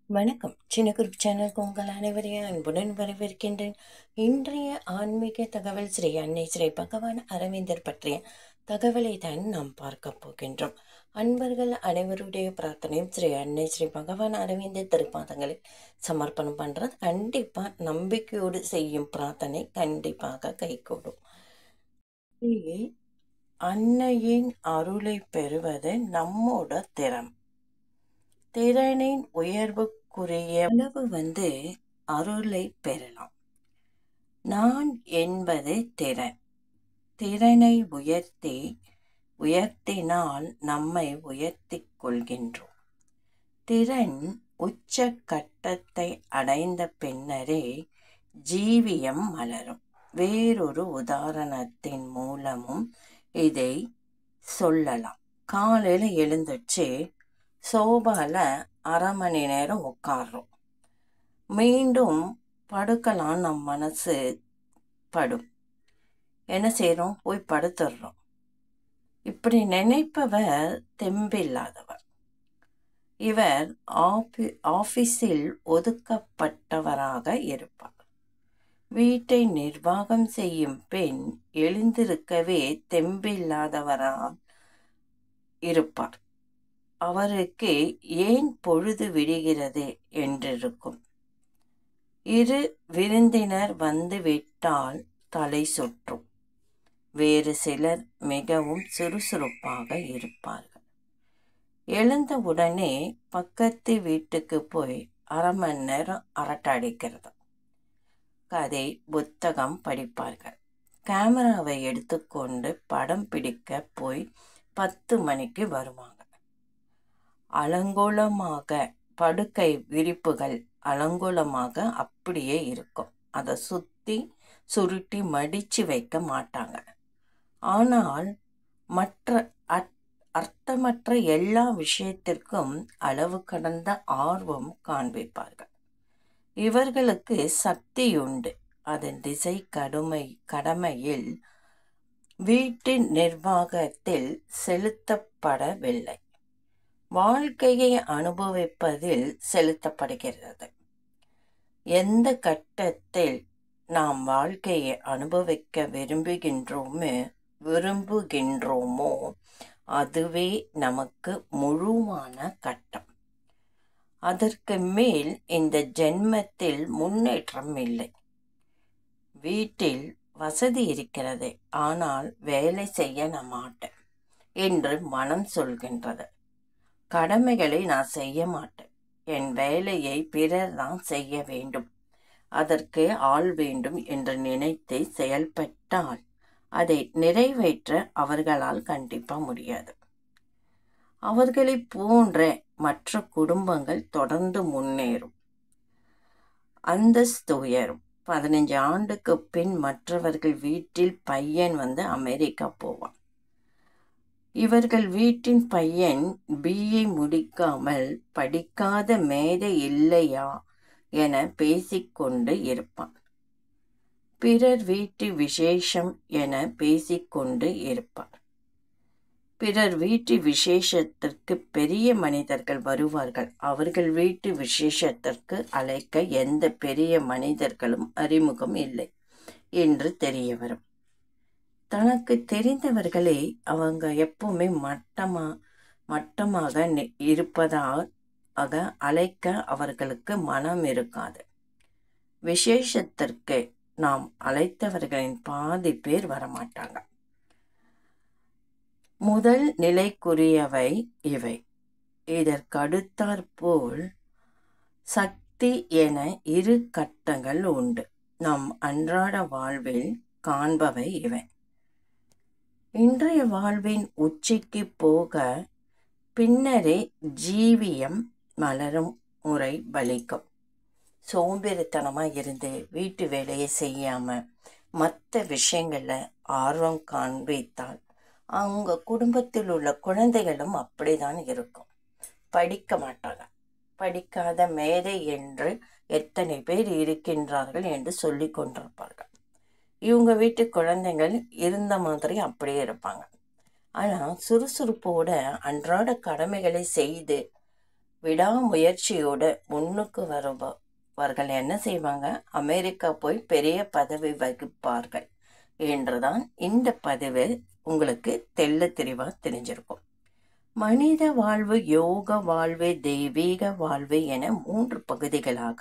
வணக்கம். சின்ன குரூப் சேனலுக்கு உங்கள் அனைவரையும் அன்புடன் வரவேற்கின்றேன். இன்றைய ஆன்மீக தகவல் ஸ்ரீ அன்னை ஸ்ரீ பகவான் அரவிந்தர் பற்றிய தகவலை தான் நாம் பார்க்க போகின்றோம். அன்பர்கள் அனைவருடைய பிரார்த்தனையும் ஸ்ரீ அன்னை ஸ்ரீ பகவான் அரவிந்தர் திருப்பாதங்களை சமர்ப்பணம் பண்ணுறது கண்டிப்பாக நம்பிக்கையோடு செய்யும் பிரார்த்தனை கண்டிப்பாக கைகூடும். அன்னையின் அருளை பெறுவது நம்மோட திறனின் உயர்வுக்குரிய அளவு அருளை பெறலாம். நான் என்பது திறனை உயர்த்தினால் நம்மை உயர்த்திக் கொள்கின்றோம். திறன் உச்ச கட்டத்தை அடைந்த பின்னரே ஜீவியம் மலரும். வேறொரு உதாரணத்தின் மூலமும் இதை சொல்லலாம். காலையில் எழுந்துச்சு சோபால 1/2 மணி நேரம் உட்கார்றோம். மீண்டும் படுக்கலாம் நம் மனசு படும். என்ன செய்கிறோம்? போய் படுத்துடுறோம். இப்படி நினைப்பவர் தெம்பில்லாதவர். இவர் ஆஃபீஸில் ஒதுக்கப்பட்டவராக இருப்பார். வீட்டை நிர்வாகம் செய்யும் பெண் எழுந்திருக்கவே தெம்பில்லாதவராக இருப்பார். அவருக்கு ஏன் பொழுது விடுகிறது என்றிருக்கும். இரு விருந்தினர் வந்து விட்டால் தலை சுற்றும். வேறு சிலர் மிகவும் சுறுசுறுப்பாக இருப்பார்கள். எழுந்தவுடனே பக்கத்து வீட்டுக்கு போய் 1/2 மணி நேரம் அரட்டடிக்கிறது. கதை புத்தகம் படிப்பார்கள். கேமராவை எடுத்துக்கொண்டு படம் பிடிக்க போய் 10 மணிக்கு வருவாங்க. அலங்கோலமாக படுக்கை விரிப்புகள் அலங்கோலமாக அப்படியே இருக்கும். அதை சுருட்டி மடித்து வைக்க மாட்டாங்க. ஆனால் அர்த்தமற்ற எல்லா விஷயத்திற்கும் அளவு கடந்த ஆர்வம் காண்பிப்பார்கள். இவர்களுக்கு சக்தியுண்டு. அதன் திசை கடமையில் வீட்டின் நிர்வாகத்தில் செலுத்தப்படவில்லை. வாழ்க்கையை அனுபவிப்பதில் செலுத்தப்படுகிறது. எந்த கட்டத்தில் நாம் வாழ்க்கையை அனுபவிக்க விரும்புகின்றோமோ அதுவே நமக்கு முழுவான கட்டம். அதற்கு மேல் இந்த ஜென்மத்தில் முன்னேற்றம் இல்லை. வீட்டில் வசதி இருக்கிறது, ஆனால் வேலை செய்ய மாட்டேன் என்று மனம் சொல்கின்றது. கடமைகளை நான் செய்ய மாட்டேன். என் வேலையை பிறர் தான் செய்ய வேண்டும், அதற்கு ஆள் வேண்டும் என்று நினைத்து செயல்பட்டால் அதை நிறைவேற்ற அவர்களால் கண்டிப்பாக முடியாது. அவர்களை போன்ற மற்ற குடும்பங்கள் தொடர்ந்து முன்னேறும், அந்தஸ்து உயரும். 15 ஆண்டுக்கு பின் மற்றவர்கள் வீட்டில் பையன் அமெரிக்கா போவான். இவர்கள் வீட்டின் பையன் BA முடிக்காமல் படிக்காத மேதை இல்லையா என பேசிக்கொண்டு இருப்பான். பிறர் வீட்டு விசேஷம் என பேசிக்கொண்டு இருப்பார். பிறர் வீட்டு விசேஷத்திற்கு பெரிய மனிதர்கள் வருவார்கள். அவர்கள் வீட்டு விசேஷத்திற்கு அழைக்க எந்த பெரிய மனிதர்களும் அறிமுகம் இல்லை என்று தெரிய வரும். தனக்கு தெரிந்தவர்களே அவங்க எப்பவுமே மட்டமாக இருப்பதாக அழைக்க அவர்களுக்கு மனம் இருக்காது. விசேஷத்திற்கு நாம் அழைத்தவர்களின் பாதி பேர் வரமாட்டாங்க. முதல் நிலைக்குரியவை இவை. இதற்கடுத்தாற்போல் சக்தி என 2 கட்டங்கள் உண்டு. நம் அன்றாட வாழ்வில் காண்பவை இவை. இன்றைய வாழ்வின் உச்சிக்கு போக பின்னரே ஜீவியம் மலரும் முறை பலிக்கும். சோம்பேறித்தனமாக இருந்து வீட்டு வேலையை செய்யாமல் மற்ற விஷயங்களில் ஆர்வம் காண்பித்தால் அவங்க குடும்பத்தில் உள்ள குழந்தைகளும் அப்படிதான் இருக்கும். படிக்க மாட்டாங்க. படிக்காத மேதை என்று எத்தனை பேர் இருக்கின்றார்கள் என்று சொல்லி கொண்டிருப்பார்கள். இவங்க வீட்டு குழந்தைகள் இருந்த மாதிரி அப்படியே இருப்பாங்க. ஆனால் சுறுசுறுப்போட அன்றாட கடமைகளை செய்து விடாமுயற்சியோடு முன்னுக்கு வருபவர்கள் என்ன செய்வாங்க, அமெரிக்கா போய் பெரிய பதவி வகிப்பார்கள் என்றுதான் இந்த பதிவு உங்களுக்கு தெள்ள தெளிவாக தெரிஞ்சிருக்கும். மனித வாழ்வு, யோக வாழ்வு, தெய்வீக வாழ்வு என 3 பகுதிகளாக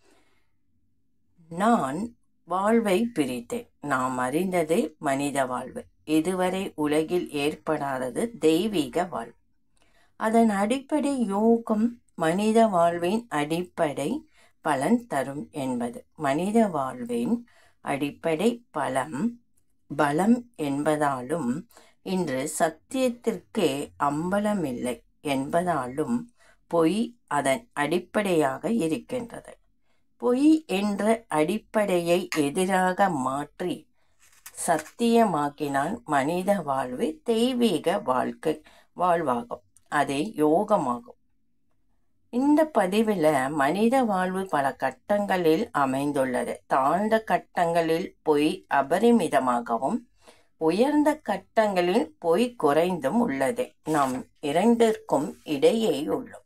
நான் வாழ்வை பிரித்தேன். நாம் அறிந்தது மனித வாழ்வு, இதுவரை உலகில் ஏற்படாதது தெய்வீக வாழ்வு. அதன் அடிப்படை யோகம் மனித வாழ்வின் அடிப்படை பலன் தரும் என்பது. மனித வாழ்வின் அடிப்படை பலம் என்பதாலும் இன்று சத்தியத்திற்கு அம்பலமில்லை என்பதாலும் பொய் அதன் அடிப்படையாக இருக்கின்றது. பொய் என்ற அடிப்படையை எதிராக மாற்றி சத்தியமாக்கினால் மனித வாழ்வு தெய்வீக வாழ்வாகும், அதே யோகமாகும். இந்த பதிவில் மனித வாழ்வு பல கட்டங்களில் அமைந்துள்ளது. தாழ்ந்த கட்டங்களில் பொய் அபரிமிதமாகவும், உயர்ந்த கட்டங்களில் பொய் குறைந்தும் உள்ளது. நாம் இரண்டிற்கும் இடையே உள்ளோம்.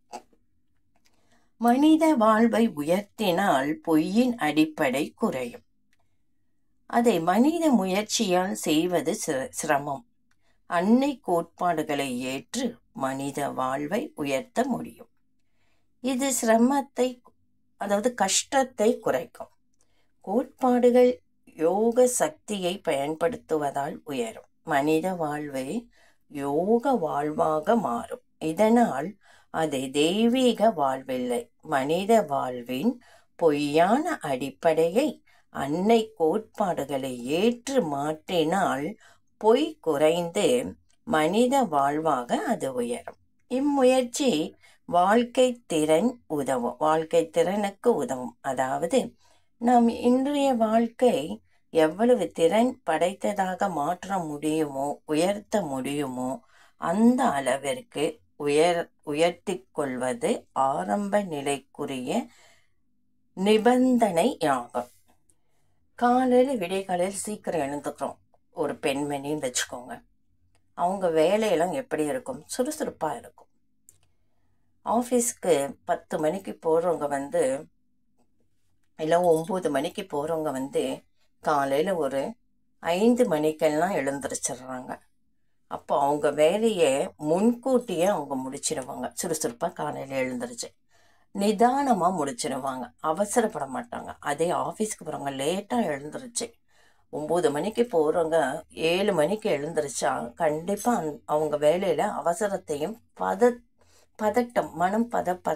மனித வாழ்வை உயர்த்தினால் பொய்யின் அடிப்படை குறையும். அதை மனித முயற்சியால் செய்வது சிரமம். அன்னை கோட்பாடுகளை ஏற்று மனித வாழ்வை உயர்த்த முடியும். இது சிரமத்தை, அதாவது கஷ்டத்தை குறைக்கும். கோட்பாடுகள் யோக சக்தியை பயன்படுத்துவதால் உயரும். மனித வாழ்வு யோக வாழ்வாக மாறும். இதனால் அது தெய்வீக வாழ்வில்லை. மனித வாழ்வின் பொய்யான அடிப்படையை அன்னை கோட்பாடுகளை ஏற்று மாற்றினால் பொய் குறைந்து மனித வாழ்வாக அது உயரும். இம்முயற்சி வாழ்க்கை திறனுக்கு உதவும். அதாவது நாம் இன்றைய வாழ்க்கை எவ்வளவு திறன் படைத்ததாக மாற்ற முடியுமோ, உயர்த்த முடியுமோ, அந்த அளவிற்கு உயர்த்தி கொள்வது ஆரம்ப நிலைக்குரிய நிபந்தனையாகும். காலையில் விடைகாலையில் சீக்கிரம் எழுந்துக்கிறோம் ஒரு பெண்மணின்னு வச்சுக்கோங்க. அவங்க வேலையெல்லாம் எப்படி இருக்கும்? சுறுசுறுப்பாக இருக்கும். ஆஃபீஸ்க்கு 10 மணிக்கு போகிறவங்க இல்லை 9 மணிக்கு போகிறவங்க காலையில் ஒரு 5 மணிக்கெல்லாம் எழுந்திரிச்சிடுறாங்க. அப்போ அவங்க வேலையை முன்கூட்டியே அவங்க முடிச்சிடுவாங்க. சுறுசுறுப்பாக காலையில் எழுந்திரிச்சு நிதானமாக முடிச்சிடுவாங்க, அவசரப்பட மாட்டாங்க. அதே ஆஃபீஸ்க்கு போகிறவங்க லேட்டாக எழுந்திரிச்சு 9 மணிக்கு போகிறவங்க 7 மணிக்கு எழுந்திரிச்சா கண்டிப்பாக அவங்க வேலையில் அவசரத்தையும் பதட்டம், மனம்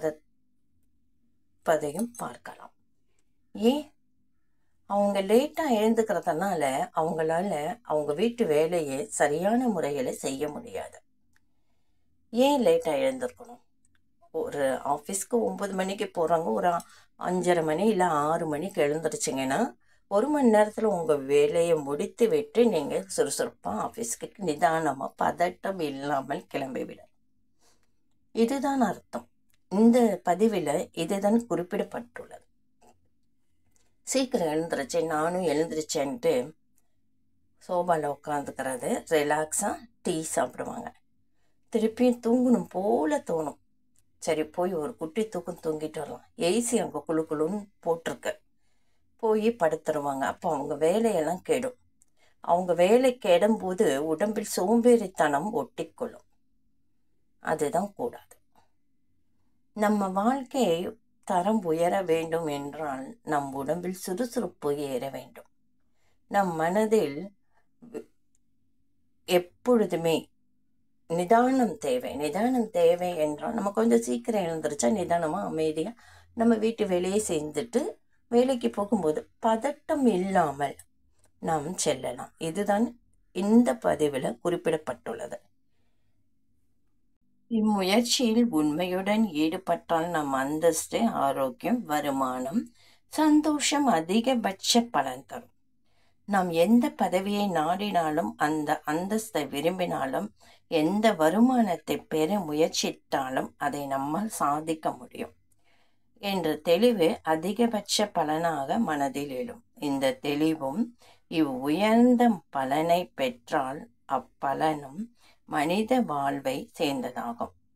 பதையும் பார்க்கலாம். ஏன்? அவங்க லேட்டாக எழுந்துக்கிறதுனால அவங்களால அவங்க வீட்டு வேலையை சரியான முறையில் செய்ய முடியாது. ஏன் லேட்டாக எழுந்திருக்கணும்? ஒரு ஆஃபீஸ்க்கு 9 மணிக்கு போகிறாங்க, ஒரு 5:30 மணி இல்லை 6 மணிக்கு எழுந்திரிச்சிங்கன்னா 1 மணி நேரத்தில் உங்கள் வேலையை முடித்து விட்டு நீங்கள் சுறுசுறுப்பாக ஆஃபீஸ்க்கு நிதானமாக பதட்டம் இல்லாமல் கிளம்பிவிட. இதுதான் அர்த்தம். இந்த பதிவில் இதுதான் குறிப்பிடப்பட்டுள்ளது. சீக்கிரம் எழுந்திரிச்சு நானும் எழுந்திரிச்சேன்ட்டு சோபாவில் உட்காந்துக்கிறது, ரிலாக்ஸாக டீ சாப்பிடுவாங்க. திருப்பியும் தூங்கணும் போல தோணும். சரி போய் ஒரு குட்டி தூக்கம் தூங்கிட்டு வரலாம். ஏசி அங்கே குழுன்னு போட்டிருக்கு, போய் படுத்துருவாங்க. அப்போ அவங்க வேலையெல்லாம் கெடும். அவங்க வேலை கெடும்போது உடம்பில் சோம்பேறித்தனம் ஒட்டிக்கொள்ளும். அதுதான் கூடாது. நம்ம வாழ்க்கை தரம் உயர வேண்டும் என்றால் நம் உடம்பில் சுறுசுறுப்பு ஏற வேண்டும். நம் மனதில் எப்பொழுதுமே நிதானம் தேவை. நிதானம் தேவை என்றால் நம்ம கொஞ்சம் சீக்கிரம் எழுந்திரிச்சா நிதானமாக அமைதியாக நம்ம வீட்டு வேலையை செஞ்சுட்டு வேலைக்கு போகும்போது பதட்டம் இல்லாமல் நாம் செல்லலாம். இதுதான் இந்த பதிவில் குறிப்பிடப்பட்டுள்ளது. இம்முயற்சியில் உண்மையுடன் ஈடுபட்டால் நம் அந்தஸ்து, ஆரோக்கியம், வருமானம், சந்தோஷம் அதிகபட்ச பலன் தரும். நாம் எந்த பதவியை நாடினாலும், அந்த அந்தஸ்தை விரும்பினாலும், எந்த வருமானத்தை பெற முயற்சித்தாலும் அதை நம்மால் சாதிக்க முடியும் என்ற தெளிவு அதிகபட்ச பலனாக மனதில் எழும். இந்த தெளிவும் உயர்ந்த பலனை பெற்றால் அப்பலனும் மனித வாழ்வை சேர்ந்ததாகும்.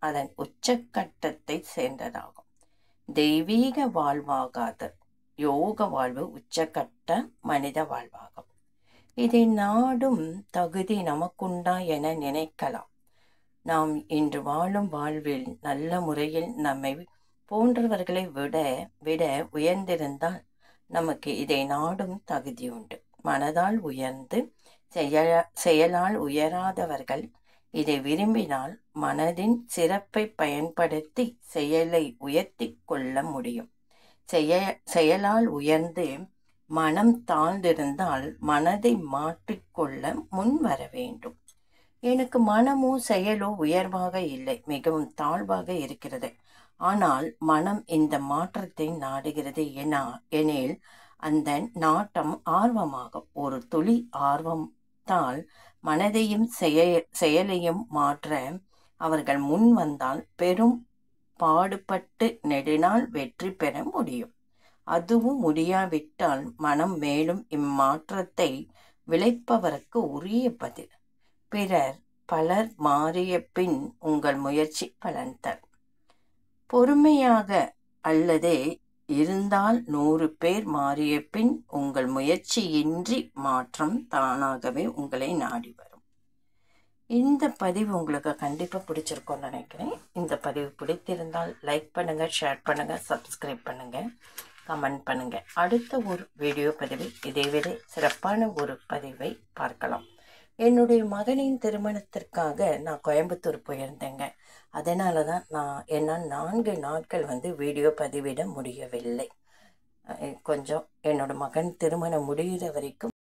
அதன் உச்சக்கட்டத்தை சேர்ந்ததாகும். தெய்வீக வாழ்வாகாது யோக வாழ்வு உச்சக்கட்ட மனித வாழ்வாகும். இதை நாடும் தகுதி நமக்குண்டா என நினைக்கலாம். நாம் இன்று வாழும் வாழ்வில் நல்ல முறையில் நம்மை போன்றவர்களை விட உயர்ந்திருந்தால் நமக்கு இதை நாடும் தகுதி உண்டு. மனதால் உயர்ந்து செயலால் உயராதவர்கள் இதை விரும்பினால் மனதின் சிறப்பை பயன்படுத்தி செயலை உயர்த்தி கொள்ள முடியும். செயலால் உயர்ந்து மனம் தாழ்ந்திருந்தால் மனதை மாற்றிக்கொள்ள முன் வர வேண்டும். எனக்கு மனமோ செயலோ உயர்வாக இல்லை, மிகவும் தாழ்வாக இருக்கிறது. ஆனால் மனம் இந்த மாற்றத்தை நாடுகிறது எனில் அந்த நாட்டம் ஆர்வமாகும். ஒரு துளி ஆர்வத்தால் மனதையும் செயலையும் மாற்ற அவர்கள் முன் வந்தால் பெரும் பாடுபட்டு நெடுநாள் வெற்றி பெற முடியும். அதுவும் முடியாவிட்டால் மனம் மேலும் இம்மாற்றத்தை விளைப்பவருக்கு உரிய பதில். பலர் மாறிய பின் உங்கள் முயற்சி பலன் தரும். பொறுமையாக அல்லது இருந்தால் 100 பேர் மாறிய பின் உங்கள் முயற்சியின்றி மாற்றம் தானாகவே உங்களை நாடி வரும். இந்த பதிவு உங்களுக்கு கண்டிப்பாக பிடிச்சிருக்கும்னு நினைக்கிறேன். இந்த பதிவு பிடித்திருந்தால் லைக் பண்ணுங்கள், ஷேர் பண்ணுங்கள், சப்ஸ்கிரைப் பண்ணுங்கள், கமெண்ட் பண்ணுங்கள். அடுத்த ஒரு வீடியோ பதிவில் இதைவிட சிறப்பான ஒரு பதிவை பார்க்கலாம். என்னுடைய மகனின் திருமணத்திற்காக நான் கோயம்புத்தூர் போயிருந்தேங்க. அதனால தான் என்னால் 4 நாட்கள் வீடியோ பதிவிட முடியவில்லை. கொஞ்சம் என்னோட மகன் திருமணம் முடிகிற வரைக்கும்